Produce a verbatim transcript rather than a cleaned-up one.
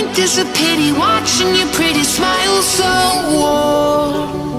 think it's a pity watching your pretty smile so warm.